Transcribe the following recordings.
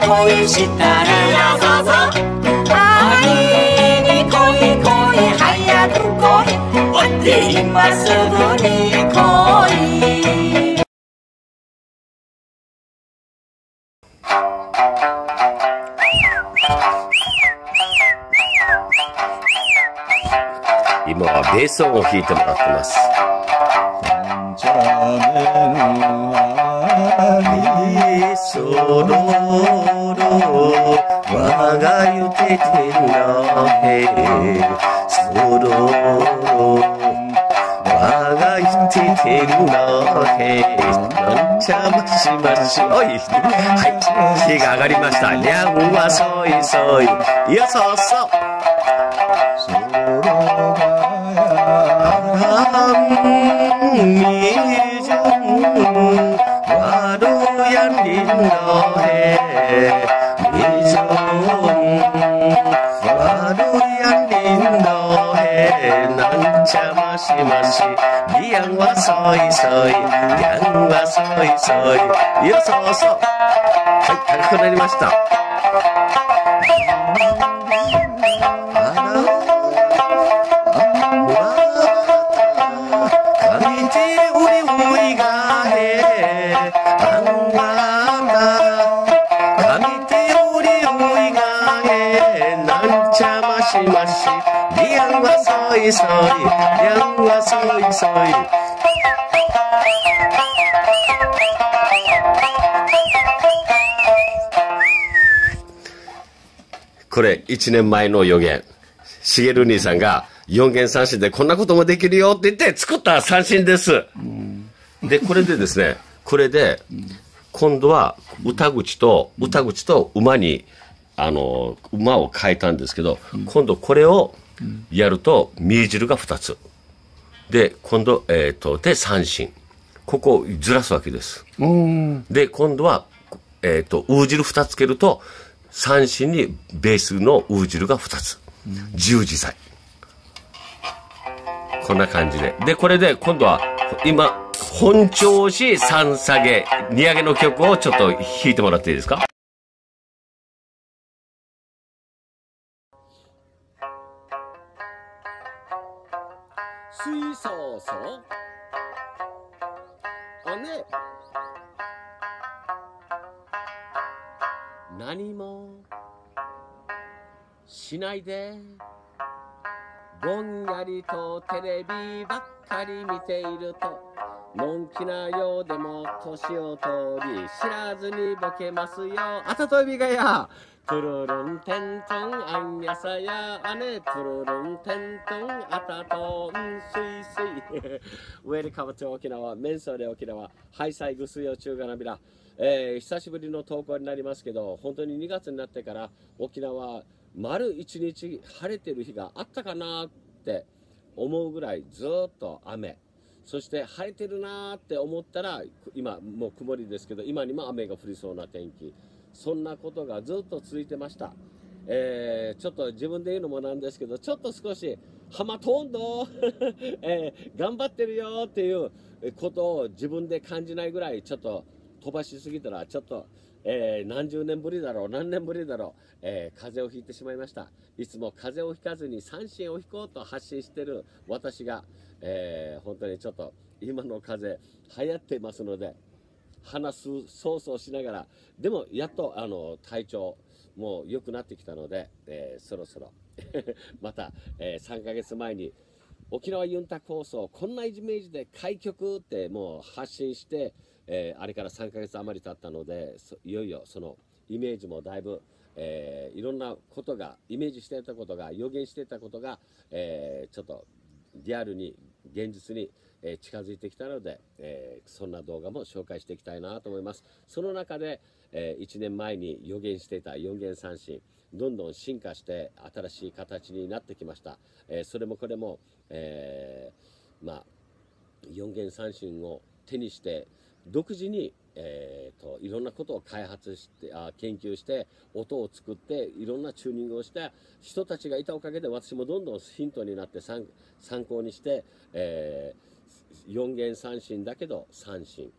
恋したらそうそう愛に恋恋早く恋で今すぐに恋今はベース音を弾いてもらってます。そろろ我がゆててなへそろろ我がゆててなへなんちゃましましおいはい火が上がりました。にゃんはそいそいよそうそうなんちゃましましりやんはそいそいやんはそいそいよそうそうはい高くなりました。しましりやんはそいそいやんはそいそいこれ1年前の予言。しげる兄さんが4弦三振でこんなこともできるよって言って作った三振です。でこれでですねこれで今度は歌口と馬に馬を変えたんですけど、今度これをやると見汁が2つで今度で三振ここをずらすわけです。で今度はウ汁2つつけると三振にベースのウ汁が2つ自由自在こんな感じでこれで今度は今本調子3下げ2上げの曲をちょっと弾いてもらっていいですか。水そうそうあね何もしないでぼんやりとテレビばっかり見ているとのんきなようでも年を取り知らずにボケますよあたとびがやトゥルルンテントンアンヤサヤアネトゥルルンテントンアタトンスイスイウェルカムと沖縄メンソーレ沖縄ハイサイグスヨチュウガナビラ久しぶりの投稿になりますけど本当に2月になってから沖縄丸1日晴れてる日があったかなって思うぐらいずっと雨そして晴れてるなって思ったら今もう曇りですけど今にも雨が降りそうな天気そんなことがずっと続いてました。ちょっと自分で言うのもなんですけどちょっと少しハマトンド、頑張ってるよっていうことを自分で感じないぐらいちょっと飛ばしすぎたらちょっと、何十年ぶりだろう何年ぶりだろう、風邪をひいてしまいました。いつも風邪をひかずに三振をひこうと発信してる私が、本当にちょっと今の風邪流行ってますので話すそうそうしながらでもやっと体調も良くなってきたので、そろそろまた、3ヶ月前に沖縄ユンタク放送こんなイメージで開局ってもう発信して、あれから3ヶ月余り経ったのでいよいよそのイメージもだいぶ、いろんなことがイメージしていたことが予言していたことが、ちょっとリアルに現実に近づいてきたので、そんな動画も紹介していきたいなと思います。その中で、1年前に予言していた4弦三振どんどん進化して新しい形になってきました。それもこれも、4弦三振を手にして独自に、いろんなことを開発して研究して音を作っていろんなチューニングをした人たちがいたおかげで私もどんどんヒントになって参考にして、4弦三振だけど三振、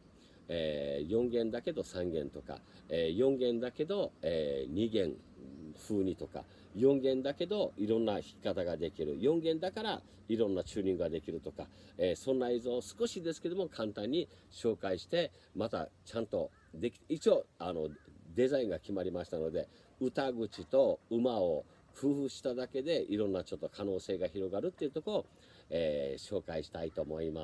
4弦だけど3弦とか、4弦だけど、2弦風にとか、4弦だけどいろんな弾き方ができる、4弦だからいろんなチューニングができるとか、そんな映像を少しですけども簡単に紹介して、またちゃんと一応デザインが決まりましたので、歌口と馬を工夫しただけでいろんなちょっと可能性が広がるっていうところを、紹介したいと思います。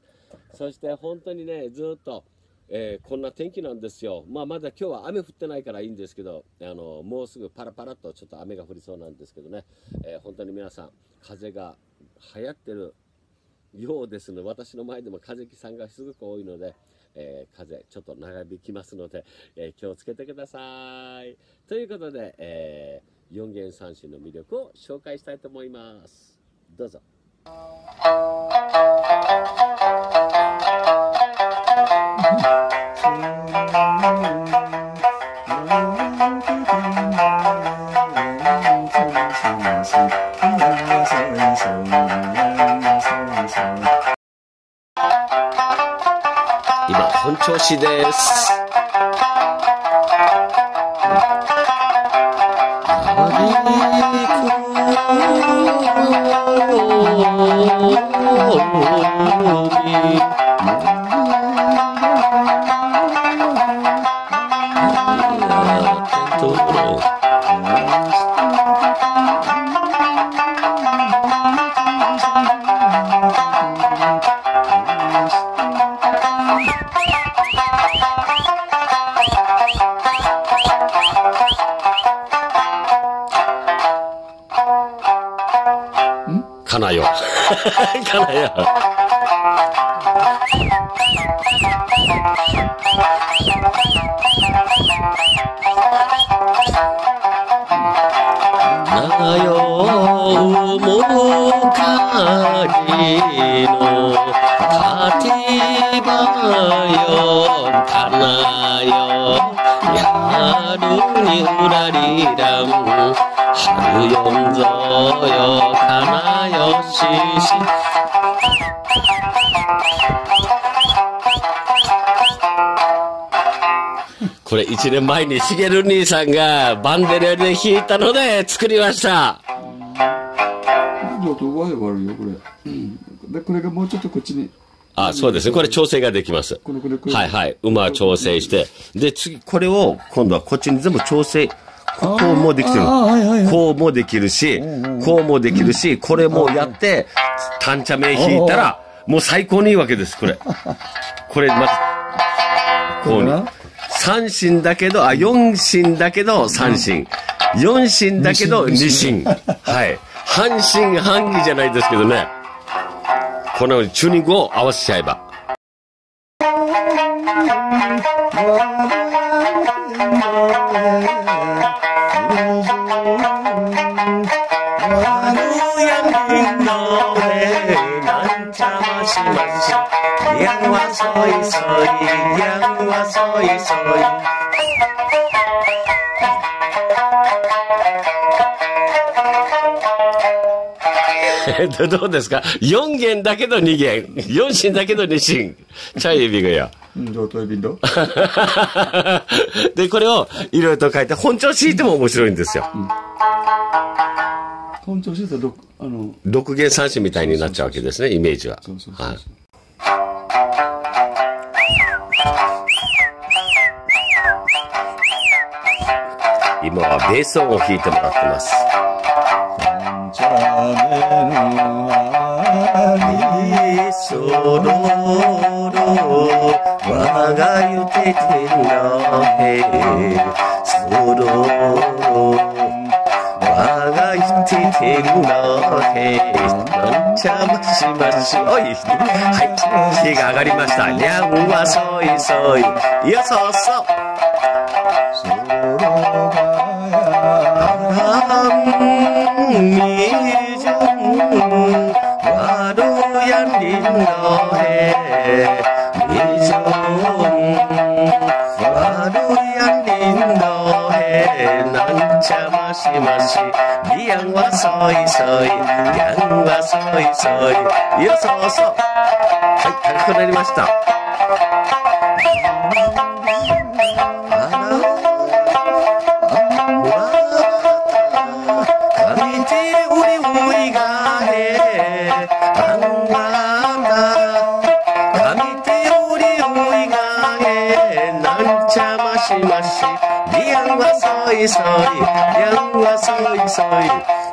そして本当にね、ずっと、こんな天気なんですよ。まだ今日は雨降ってないからいいんですけど、もうすぐパラパラとちょっと雨が降りそうなんですけどね、本当に皆さん風が流行ってるようですので、私の前でも風邪さんがすごく多いので、風ちょっと長引きますので、気をつけてください。ということで、4弦三振の魅力を紹介したいと思います。どうぞ。今本調子です。かなよ。かなよ。なよもかりのたてばよかなよやるにうらりらん春よんぞよかなよししこれ1年前にしげる兄さんがバンデレで弾いたので作りました。 ちょっとワイワイよこれ、でこれがもうちょっとこっちにそうですね。これ調整ができます。はいはい。馬調整して。で、次、これを、今度はこっちに全部調整。こうもできてる。こうもできるし、こうもできるし、これもやって、単茶名弾いたら、もう最高にいいわけです、これ。これ、まず、こうに。三振だけど、4振だけど三振。4振だけど2振。はい。半振半義じゃないですけどね。このようにチューニングを合わせちゃえば。どうですか ?4 弦だけど2弦。4振だけど2振。チャイエビがや。で、これをいろいろと書いて、本調子弾いても面白いんですよ。 本調子弾いたら 6弦三振みたいになっちゃうわけですね、イメージは。今はベース音を弾いてもらってます。そろろ我がゆててなへそろろ我がゆててなへなんちゃましましおいはい火が上がりました。にゃんはそいそいよそうそうそろがみじょんわろやりのへみじょんわろやりのへなんちゃましましりやんはそいそいりゃんはそいそいよそうそうはい高くなりましたしましリアンはそいそいリアンはそいそい。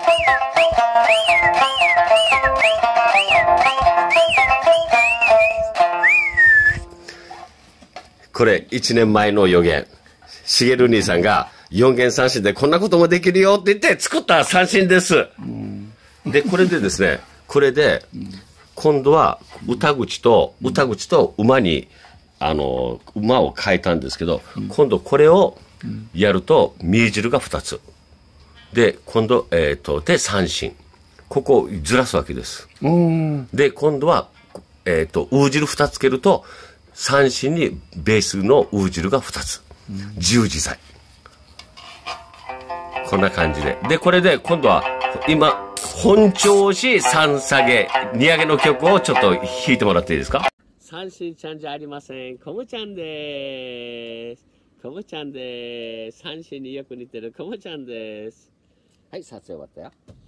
これ1年前の予言。しげる兄さんが4弦三振でこんなこともできるよって言って作った三振です。で、これでですね、これで今度は歌口と馬に馬を変えたんですけど、今度これをやると見汁が2つで、今度で三振、ここをずらすわけです。で、今度はウ汁2つつけると三振にベースのウ汁が2つ、自由自在、こんな感じで。で、これで今度は今本調子3下げ2上げの曲をちょっと弾いてもらっていいですか。三振ちゃんじゃありません、コムちゃんです。コムちゃんです。三振によく似てるコムちゃんです。はい、撮影終わったよ。